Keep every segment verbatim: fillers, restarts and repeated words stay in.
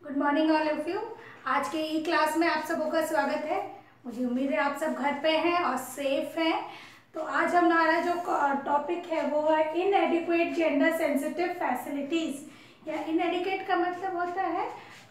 Good morning all of you. आज के ई class में आप सबों का स्वागत है। मुझे उम्मीद है आप सब घर पे हैं और सेफ हैं। तो आज हमारा जो टॉपिक है वो है इनएडिक्वेट जेंडर सेंसिटिव फैसिलिटीज़। या इनएडिक्वेट का मतलब होता है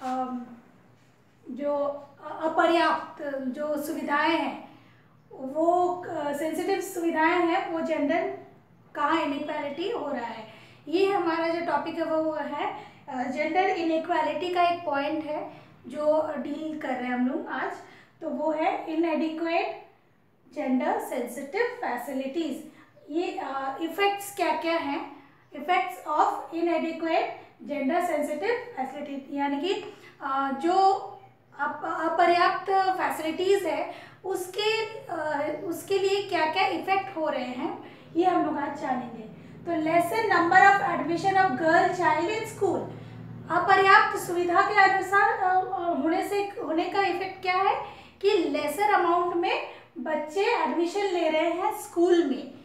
जो अपर्याप्त जो सुविधाएं हैं, वो सेंसिटिव सुविधाएं हैं, वो जेंडर कहाँ इनइक्वालिटी हो रहा है। ये हमारा जो टॉपिक है वो है जेंडर इनइक्वालिटी का एक पॉइंट है जो डील कर रहे हैं हम लोग आज। तो वो है इनएडिक्वेट जेंडर सेंसिटिव फैसिलिटीज़। ये इफ़ेक्ट्स uh, क्या क्या हैं, effects of inadequate gender sensitive facility, यानी कि uh, जो अपर्याप्त फैसिलिटीज़ है उसके uh, उसके लिए क्या क्या इफ़ेक्ट हो रहे हैं, ये हम लोग आज जानेंगे। तो lesser number of admission of girl child in school. अपर्याप्त सुविधा के अनुसार होने से होने का इफेक्ट क्या है कि लेसर अमाउंट में बच्चे एडमिशन ले रहे हैं स्कूल में,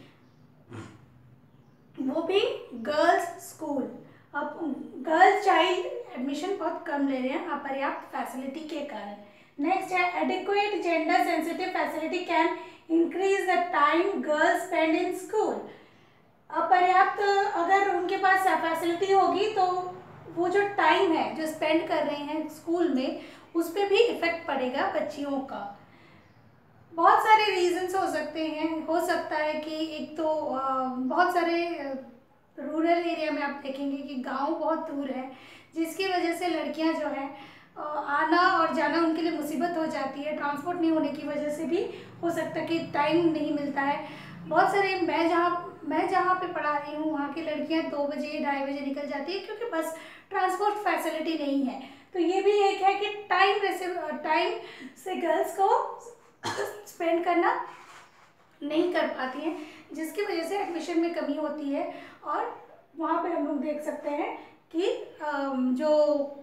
वो भी गर्ल्स स्कूल। अब गर्ल चाइल्ड एडमिशन बहुत कम ले रहे हैं अपर्याप्त फैसिलिटी के कारण। नेक्स्ट है adequate gender sensitive facility can increase the time girls spend in school. अपर्याप्त अगर उनके पास फैसिलिटी होगी तो वो जो टाइम है जो स्पेंड कर रहे हैं स्कूल में, उस पर भी इफ़ेक्ट पड़ेगा बच्चियों का। बहुत सारे रीजंस हो सकते हैं। हो सकता है कि एक तो बहुत सारे रूरल एरिया में आप देखेंगे कि गांव बहुत दूर है, जिसकी वजह से लड़कियां जो है आना और जाना उनके लिए मुसीबत हो जाती है। ट्रांसपोर्ट नहीं होने की वजह से भी हो सकता है कि टाइम नहीं मिलता है। बहुत सारे मैं जहाँ मैं जहाँ पे पढ़ा रही हूँ वहाँ की लड़कियाँ दो बजे ढाई बजे निकल जाती है, क्योंकि बस ट्रांसपोर्ट फैसिलिटी नहीं है। तो ये भी एक है कि टाइम टाइम से गर्ल्स को स्पेंड करना नहीं कर पाती हैं, जिसकी वजह से एडमिशन में कमी होती है। और वहाँ पे हम लोग देख सकते हैं कि जो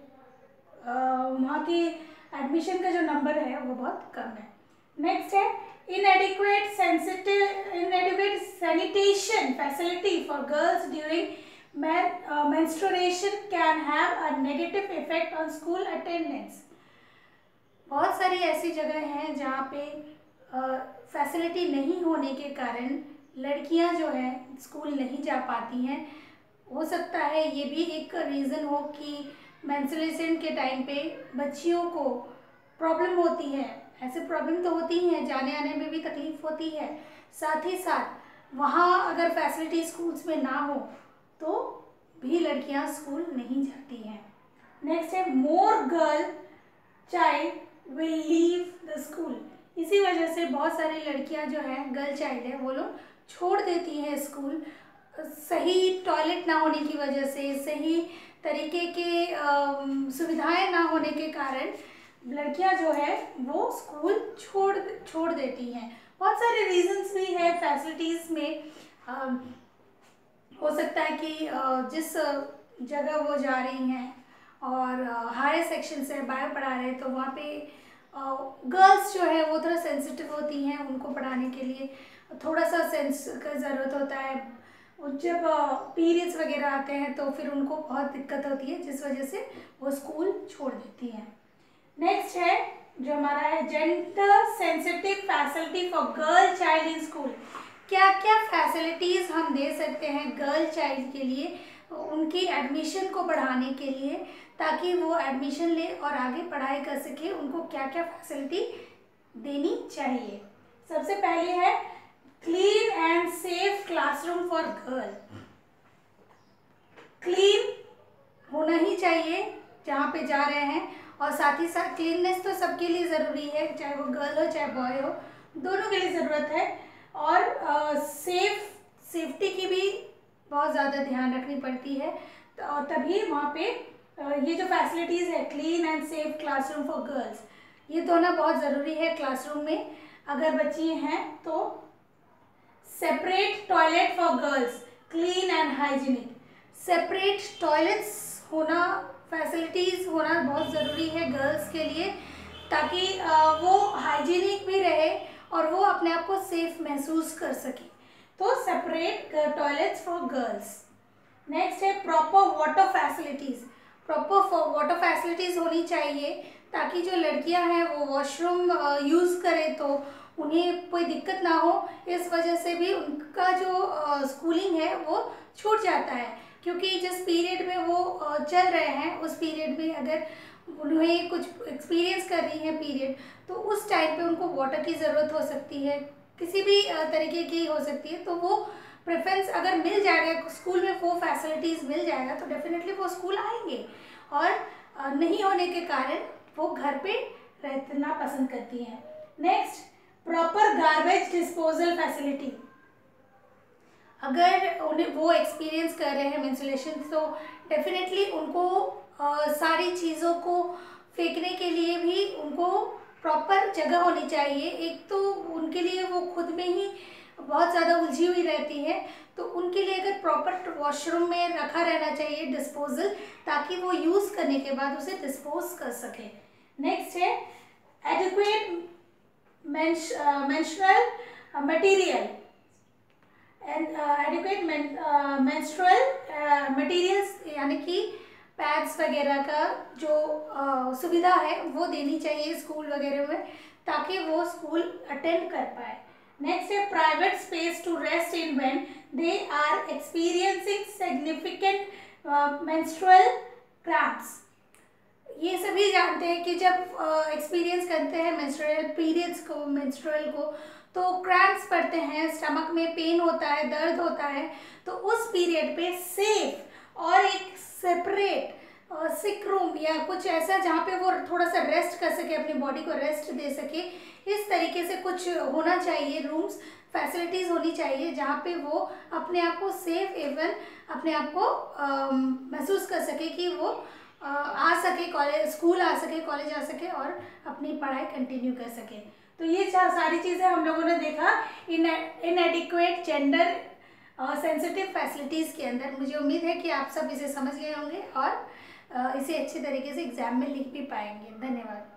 वहाँ की एडमिशन का जो नंबर है वो बहुत कम है। नेक्स्ट है inadequate sensitive inadequate sanitation facility for girls during men, uh, menstruation can have a negative effect on school attendance। बहुत सारी ऐसी जगह हैं जहाँ पे फैसिलिटी uh, नहीं होने के कारण लड़कियां जो है स्कूल नहीं जा पाती हैं। हो सकता है ये भी एक रीज़न हो कि मेंस्ट्रुएशन के टाइम पे बच्चियों को प्रॉब्लम होती है। ऐसे प्रॉब्लम तो होती ही है, जाने आने में भी तकलीफ होती है। साथ ही साथ वहाँ अगर फैसिलिटी स्कूल्स में ना हो तो भी लड़कियाँ स्कूल नहीं जाती हैं। नेक्स्ट है more girl child will leave the school. इसी वजह से बहुत सारी लड़कियाँ जो हैं, गर्ल चाइल्ड है, वो लोग छोड़ देती हैं स्कूल। सही टॉयलेट ना होने की वजह से, सही तरीके के सुविधाएं ना होने के कारण लड़कियां जो है वो स्कूल छोड़ छोड़ देती हैं। बहुत सारे रीजंस भी है फैसिलिटीज़ में। आ, हो सकता है कि आ, जिस जगह वो जा रही हैं और हायर सेक्शन से बायो पढ़ा रहे हैं, तो वहाँ पे गर्ल्स जो है वो थोड़ा सेंसिटिव होती हैं। उनको पढ़ाने के लिए थोड़ा सा सेंस का ज़रूरत होता है। जब पीरियड्स वगैरह आते हैं तो फिर उनको बहुत दिक्कत होती है, जिस वजह से वो स्कूल छोड़ देती हैं। नेक्स्ट है जो हमारा है gender sensitive facility for girl child in school. क्या क्या फैसिलिटीज़ हम दे सकते हैं गर्ल चाइल्ड के लिए, उनकी एडमिशन को बढ़ाने के लिए, ताकि वो एडमिशन ले और आगे पढ़ाई कर सके। उनको क्या क्या फैसिलिटी देनी चाहिए। सबसे पहले है clean and safe classroom for girl. Clean होना ही चाहिए जहाँ पे जा रहे हैं, और साथ ही साथ क्लीननेस तो सबके लिए ज़रूरी है, चाहे वो गर्ल हो चाहे बॉय हो, दोनों के लिए ज़रूरत है। और आ, सेफ सेफ्टी की भी बहुत ज़्यादा ध्यान रखनी पड़ती है। तो तभी वहाँ पे आ, ये जो फैसिलिटीज़ है clean and safe classroom for girls, ये तो ना बहुत ज़रूरी है। क्लासरूम में अगर बच्ची हैं तो separate toilet for girls, clean and hygienic. Separate toilets होना, फैसिलिटीज़ होना बहुत ज़रूरी है गर्ल्स के लिए, ताकि वो हाइजीनिक भी रहे और वो अपने आप को सेफ महसूस कर सके। तो separate toilets for girls. Next है proper water facilities. Proper water facilities होनी चाहिए ताकि जो लड़कियां हैं वो वॉशरूम यूज़ करें तो उन्हें कोई दिक्कत ना हो। इस वजह से भी उनका जो स्कूलिंग है वो छूट जाता है, क्योंकि जिस पीरियड में वो uh, चल रहे हैं उस पीरियड में अगर उन्हें कुछ एक्सपीरियंस कर रही है पीरियड, तो उस टाइम पे उनको वाटर की ज़रूरत हो सकती है, किसी भी तरीके की हो सकती है। तो वो प्रेफरेंस अगर मिल जाएगा स्कूल में, वो फैसिलिटीज़ मिल जाएगा तो डेफिनेटली वो स्कूल आएंगे, और नहीं होने के कारण वो घर पे रहना पसंद करती हैं। Next, proper garbage disposal facility. अगर उन्हें वो एक्सपीरियंस कर रहे हैं मेंस्ट्रुएशन, तो डेफिनेटली उनको आ, सारी चीज़ों को फेंकने के लिए भी उनको प्रॉपर जगह होनी चाहिए। एक तो उनके लिए वो खुद में ही बहुत ज़्यादा उलझी हुई रहती है, तो उनके लिए अगर प्रॉपर वॉशरूम में रखा रहना चाहिए डिस्पोजल, ताकि वो यूज़ करने के बाद उसे डिस्पोज कर सके। नेक्स्ट है adequate menstrual material and adequate menstrual materials, यानी कि पैड्स वगैरह का जो uh, सुविधा है वो देनी चाहिए स्कूल वगैरह में, ताकि वो स्कूल अटेंड कर पाए। नेक्स्ट है private space to rest in when they are experiencing significant menstrual cramps. ये सभी जानते हैं कि जब एक्सपीरियंस uh, करते हैं मेंस्ट्रुअल पीरियड्स को, मेंस्ट्रुअल को, तो क्रैम्प्स पड़ते हैं, स्टमक में पेन होता है, दर्द होता है, तो उस पीरियड पे सेफ और एक सेपरेट सिक रूम या कुछ ऐसा जहाँ पे वो थोड़ा सा रेस्ट कर सके, अपनी बॉडी को रेस्ट दे सके, इस तरीके से कुछ होना चाहिए, रूम्स फैसिलिटीज़ होनी चाहिए जहाँ पे वो अपने आप को सेफ एवं अपने आप को महसूस कर सके कि वो आ, आ सके कॉलेज, स्कूल आ सके, कॉलेज आ सके और अपनी पढ़ाई कंटिन्यू कर सके। तो ये सारी चीज़ें हम लोगों ने देखा इन इनएडिक्वेट जेंडर सेंसिटिव फैसिलिटीज़ के अंदर। मुझे उम्मीद है कि आप सब इसे समझ गए होंगे और इसे अच्छे तरीके से एग्जाम में लिख भी पाएंगे। धन्यवाद।